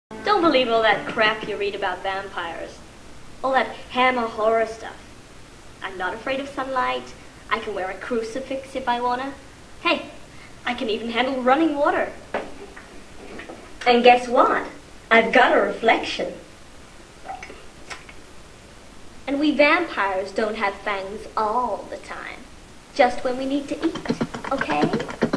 Don't believe all that crap you read about vampires. All that hammer horror stuff. I'm not afraid of sunlight. I can wear a crucifix if I wanna. Hey, I can even handle running water. And guess what? I've got a reflection. And we vampires don't have fangs all the time. Just when we need to eat, okay?